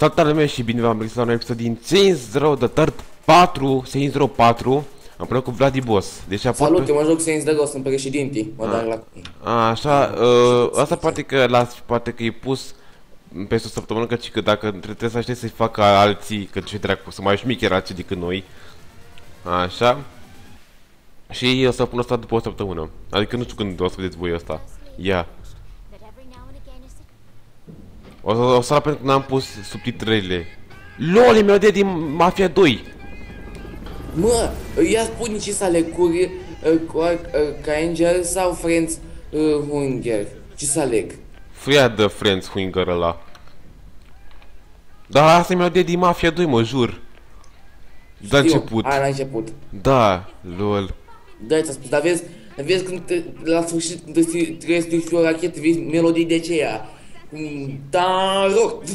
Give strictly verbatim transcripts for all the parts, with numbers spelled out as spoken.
Salutare lume și bine v-am regăsit la un episod din Saints Row The Third patru, Saints Row patru, împreună cu Vladi Boss. Deci salut, eu mă joc Saints Row, sunt președintii, mă dau la... Așa, uh, asta poate că las, poate că e pus peste o săptămână, căci că dacă trebuie să aștept să-i facă alții, că ce dracu, să mai șmicheri alții decât noi. Așa. Și o să pun asta după o săptămână. Adică nu știu când o să vedeți voi asta. Ia. O să, o să pentru că n-am pus subtitrările. LOL, e melodia din Mafia doi. Mă, ia spune ce să aleg, cu Angel sau Friends Hunger? Ce să aleg? Fria de Friends Hunger ăla. Da, asta e melodia din Mafia doi, mă jur. Da, început. A, la început. Da, LOL. Da, ți-a spus, dar vezi, vezi când te, la sfârșit trebuie să duci o rachetă, vezi melodii de aceea. Da, rock.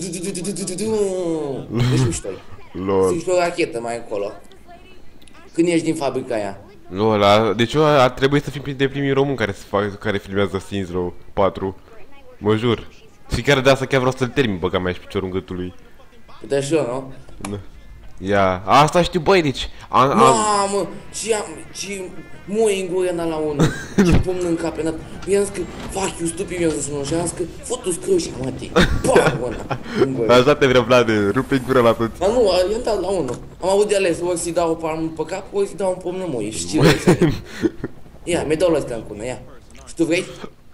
Deci mișto. LOL. Duci o rachetă mai încolo. Când ești din fabrica aia. LOL, a, deci eu ar trebui să fim printre primii români care, se fac, care filmează Saints Row patru. Mă jur. Și chiar de asta chiar vreau să-l termin, băga mea și piciorul în gâtului. Da, și eu, nu? Ia, asta știu, băi, deci... Am, am... Mamă, și am, și mui în gură la unul, și pumn în cap, i-am zis că, fac, eu stupid, mi-am zis unul, și am zis că, fă-tu scrâu și mătii, bam, ăna, în gură. Așa te vrea, Vlade, rupe-i gura la toți. Dar nu, i-am dat la unul, am avut de ales, ori să-i dau o palmă pe cap, ori să-i dau un pumn în mui, și ce vrei să ia, mi-e dau la ăstea în cună, ia, și tu vrei?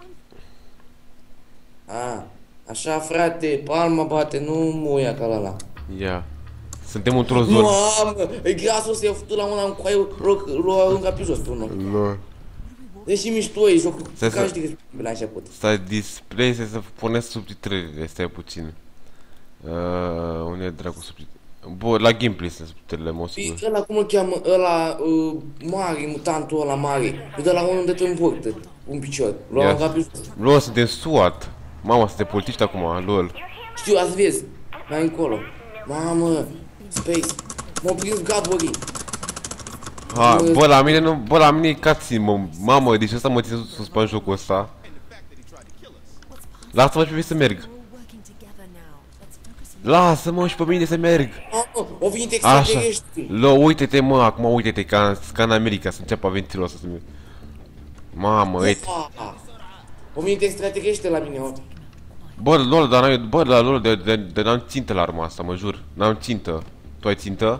A, așa, frate, palma bate, nu muia ca la la. Ia. Suntem într-o zonă. Mamă, e grasul să i-a făcut la una în coaie, l-a aruncat pe jos pe unul. Lol. Deși mișto e jocul, Stai ca să- știi că la început. Stai display, să să puneți subtitrările, stai puțin. Uh, unde e dracu subtitrările? Bă, la gameplay sunt subtitrările, mă sigur. E ăla, cum îl cheamă, ăla, uh, mare, mutantul ăla mare, e de la unul de te învârtă, un picior, l-a Ia. aruncat pe jos. Lol, suntem SWAT. Mama, suntem polițiști acum, lol. Știu, azi vezi, mai încolo. Mamă, Space, m-a prins Gadbury. Ha, bă, la mine nu, bă, la mine e cutscene, mă, mamă, deci ăsta mă ține suspans jocul ăsta. Lasă-mă și pe mine să merg. Lasă-mă și pe mine să merg. Mamă, au venit Așa. extraterestri. Lo, uite-te, mă, acum uite-te, ca, ca în America, să înceapă aventurul ăsta să merg. Mamă, uite. Au venit extraterestri la mine, mă. Bă, lol, dar n-ai, bă, la lol, de, de, de n-am țintă la arma asta, mă jur. N-am țintă. Tu ai țintă?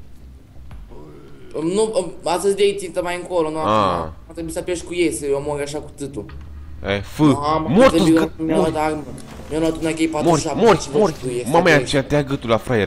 Nu, astăzi de-ai țintă mai încolo, nu Ah. acum. A trebuit să apeși cu ei, să eu omori așa cu tâtul. E, f, Mamă, mortul, mi-a că, mi-a luat armă. Mi-a luat una K mori, patruzeci și șapte. mori, și mori. văd că e Mama, ia extraterestri. ce te-a gâtul la fraier.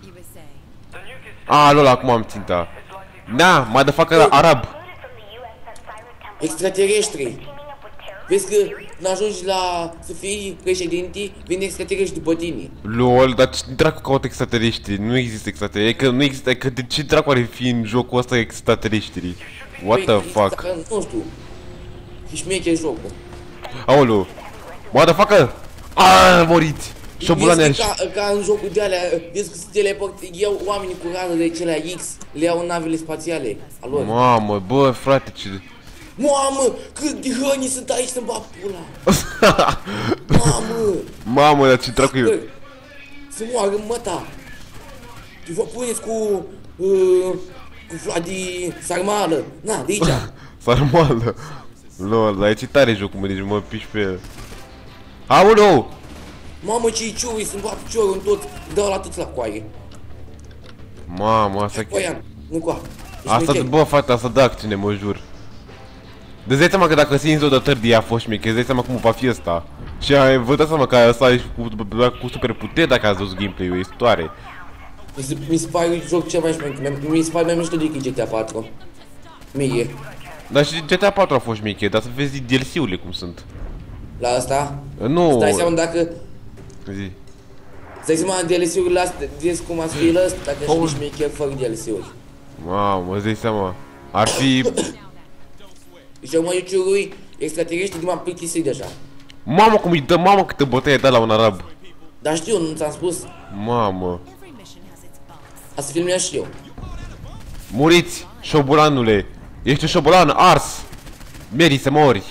A, lol, acum am ținta. Da, mai de facă arab. Extraterestri. Vezi că când ajungi la să fii președintii, vin extraterestri după tine. Lol, dar ce dracu caută extraterestri? Nu există extraterestri. E că nu există, e că de ce dracu ar fi în jocul ăsta extraterestri? What the Păi, fuck? dacă, nu știu. E șmecher jocul. Aoleu. Motherfucker! Aaaa, moriți! Șobulane Vezi că ca, ca în jocul de alea, vezi că se teleport, iau oamenii cu rază de cele X, le iau în navele spațiale a lor. Mamă, bă, frate, ce... Mamă, cât de hăni sunt aici să-mi bag pula. Mamă, Mamă, dar ce dracu e? să moară măta. Vă puneți cu, uh, cu Vladi Sarmală. Na, de aici. Sarmală. Lol, dar e ce tare jocul, mă, deci mă piși pe el. Aoleu! Mamă, ce-i ciui, să-mi bag piciorul în tot, dau la toți la coaie. Mamă, asta... Coaian, nu coa. Asta, bă, frate, asta dă acțiune, mă jur. Deci dai seama că dacă Saints Row The Third a fost șmecher, îți dai seama cum va fi ăsta. Și ai, vă dați seama că ăsta e cu, cu super puteri dacă ați văzut gameplay-ul, e istoare. Mi se, mi se pare joc cel mai șmecher, mi se pare mai mișto decât G T A patru. Mie. Dar și G T A patru a fost șmecher, dar să vezi D L C-urile cum sunt. La asta? Nu... Stai seama dacă... Zi. Stai seama D L C-urile astea, vezi cum ați fi la ăsta, dacă ești șmecher fără D L C-uri. Mamă, îți dai seama. Ar fi... Deci eu mă ciurui extraterestri de m-am plictisit deja. Mamă, cum îi dă, mamă, câtă bătaie da la un arab. Dar știu, nu ți-am spus. Mamă. Asta filmează și eu. Muriți, șobolanule. Ești un șobolan, ars. Meriți să mori.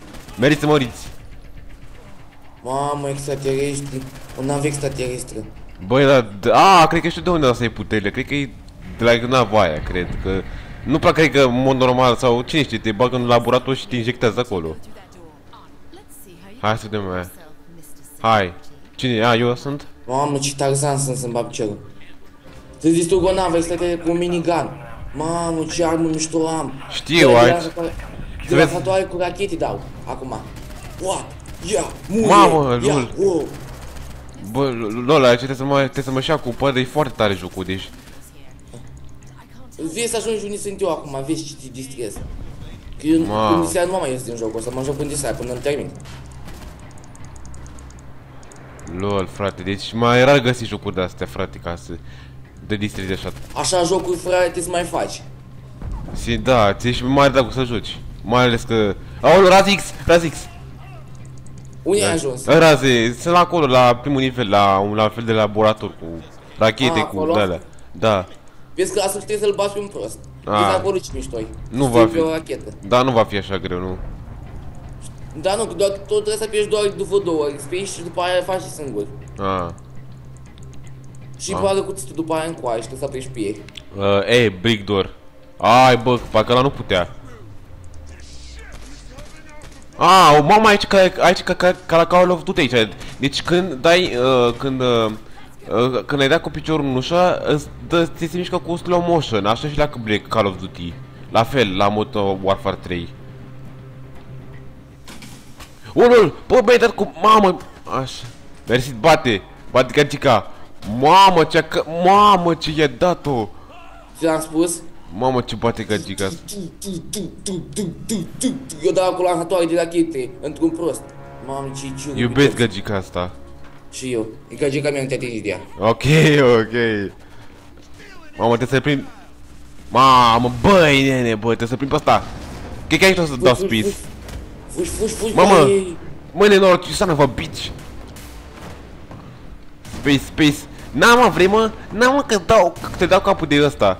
Meriți să moriți. Mamă, extraterestri. O navă extraterestră. Băi, dar... A, cred că știu de unde asta e puterile. Cred că e de la nava aia, cred că... Nu prea cred că în mod normal sau cine știe, te bagă în laborator și te injectează acolo. Hai să vedem aia. Hai. Cine e? A, eu sunt? Mamă, ce Tarzan sunt să-mi bag cerul. Să distrug o navă extraterestru cu un minigun. Mamă, ce armă mișto am. Știu, ai... Devastatoare cu rachete dau, acum. What? Ia, muie, Mamă, ia, lol. wow. Bă, Lola, trebuie să mă, trebuie să mă și acupă, de e foarte tare jocul, deci... Vezi să ajungi unde sunt eu acum, vezi ce te distrez. Că eu Mamă. până diseară nu mă mai ies din jocul ăsta, mă joc până diseară, până îmi termin. Lol, frate, deci mai rar găsi jocuri de-astea, frate, ca să te distrezi așa. Așa jocuri, frate, să mai faci. Și da, ți-e și mai dragul să joci. Mai ales că... Aoleu, Razix! Razix! Unde Da. ai ajuns? Raze, sunt la acolo, la primul nivel, la un la fel de laborator cu rachete, A, cu acolo? de-alea. Da. Vezi că asta trebuie să-l bați pe un prost. A. Vezi acolo ce mișto-i. Nu Stai va pe fi. o rachetă. Da, nu va fi așa greu, nu. Da, nu, doar, tot trebuie să apeși doar după două ori, spui și după aia faci și singur. Ah. Și Ah. bagă cuțitul după aia în coaie și trebuie să apeși pe ei. Uh, ei, Brick Door. Ai, bă, parcă ăla nu putea. Ah, o mamă, aici ca, aici ca, ca, ca la Call of Duty aici. Deci când dai, uh, când, uh, uh, când ai dat cu piciorul în ușa, îți dă, ți se mișcă cu slow motion, așa și la Black Call of Duty. La fel, la Modern Warfare trei. Unul, bă, băi, dar cu, mamă, așa. Mersi, bate, bate gagica. Mamă, ce-a, că, mamă, ce i-a dat-o. Ți-am spus? Mamă, ce bate gagica. Tu, tu, tu, tu, tu, tu, tu, tu. Eu dau cu lansatoare de rachete, într-un prost. Mamă, ce ciu. Iubesc gagica asta. Și eu. E ca gica mea nu te atingi de ea. Ok, ok. Mamă, trebuie să-l prind. Mamă, băi, nene, bă, trebuie să prind pe asta. Cred că aici o să dau space. Fugi, fugi, fugi, Mamă, băi. mă, nenoroc, you son of a bitch. Space, space. N-am, mă, vrei, mă? N-am, mă, că dau, că te dau capul de ăsta.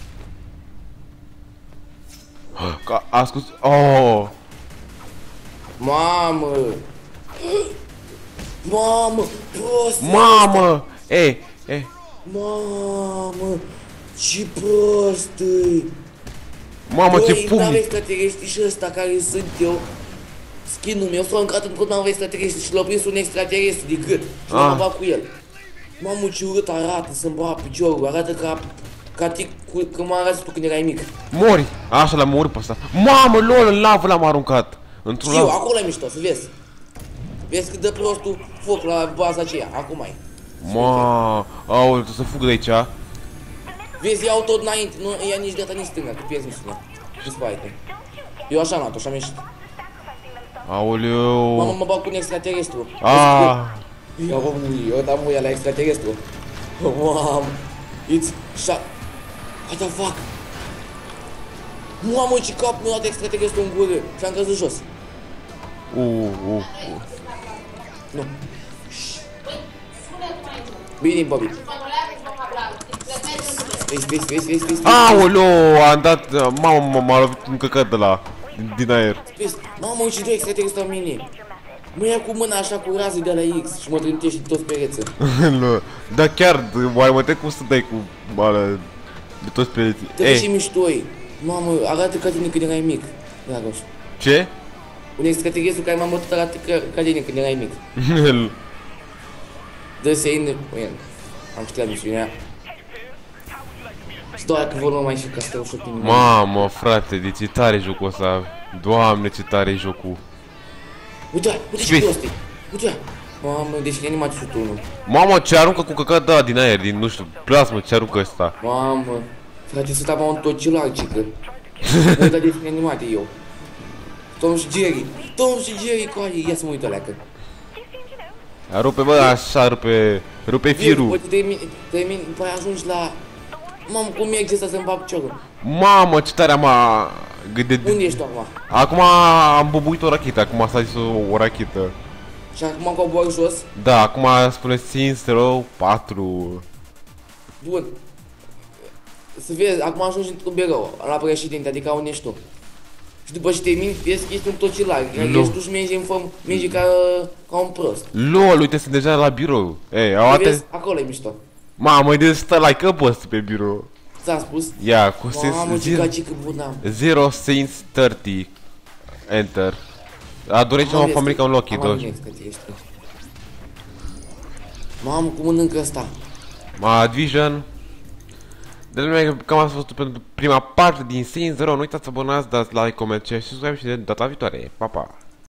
Că, ascult, oh. Mamă. Mamă, prost. Mamă, e, e. Mamă, ce prost e. Mamă, ce Băi, nave pumni. extraterestri și ăsta care sunt eu. Skin-ul meu s-a încrat într-o navă extraterestri și l-a prins un extraterestru de gât. Și Ah. l-am bat cu el. Mamă, ce urât arată să-mi bat piciorul, arată ca... Ca tic, cu, cum arăți tu când erai mic. Mori, așa l-am omorât pe ăsta. Mamă, lol, în lavă l-am aruncat. Într-un Și eu, lavă. acolo e mișto, să vezi. Vezi cât dă prostul foc la baza aceea, acum ai. Ma, aoleu, trebuie să fug de aici. Vezi, iau tot înainte, nu ia nici dreapta, nici stânga, că pierzi misiunea. Și spate. Eu așa am luat-o, așa am ieșit. Aoleu. Mamă, mă bag cu un extraterestru. Ah. Ia bă, mui, eu dam muia la extraterestru. Mamă, it's shot. What the fuck? Mamă, ce cap mi-a dat extraterestru în gură și am căzut jos. Uh, uh, uh. Nu. Bine, Bobby. Vezi, vezi, vezi, vezi, vezi. Aoleu, am dat, mamă, m-a lovit un căcat de la, din, din aer. Vezi, mamă, uite doi extraterestru la mine. Mă ia cu mâna așa cu rază de la X și mă trântește toți pereții. Da, chiar, mai mă cum să dai cu alea de toți pereții. Trebuie și Ei, miștoi. Mamă, arată ca tine când erai mic. Dragoș. ce? Un extraterestru care m-a bătut arată ca, ca tine când erai mic. Dă-se in... Uite, am știat misiunea. Doar că vorbim mai și ca să te ușor tine. Mamă, frate, deci e tare jocul ăsta. Doamne, ce tare e jocul. Uite, uite ce Space. prost e. Uite. Mamă, deci e animat și tu unul. Mamă, ce aruncă cu căcat, da, din aer, din, nu știu, plasmă, ce aruncă ăsta. Mamă, frate, să tapa un tocilar, cică. Mă da desene animate eu. Tom și Jerry. Tom și Jerry, cu aia, ia să mă uit alea că. Rupe, bă, așa, rupe, rupe firul. Poate termin, termin, după aia ajungi la... Mamă, cum merge asta să-mi bag piciorul? Mamă, ce tare am a... De, de, Unde ești tu acum? acum am bubuit o rachetă, acum s-a zis o, o rachetă. Și acum cobor jos? Da, acum spune Saints Row patru. Bun. Să vezi, acum ajungi într-un birou, la președinte, adică unde ești tu. Și după ce termini, vezi că ești un tocilar. Nu. Ești tu și mergi, în făm, mergi ca, ca un prost. LOL, uite, sunt deja la birou. Ei, au Vezi? ate... Acolo e mișto. Mamă, de stă like că poți pe birou. Ți-am spus? Ia, cu Mamă, ce sens gagică bună am. zero Saints treizeci. Enter. A dorit ceva familie ca un Loki, doar. doar. Mamă, cum mănâncă ăsta? Ma Division. De lumea, cam asta a fost pentru prima parte din Saints Row. Nu uitați să abonați, dați like, coment, share și subscribe și de data viitoare. Pa, pa!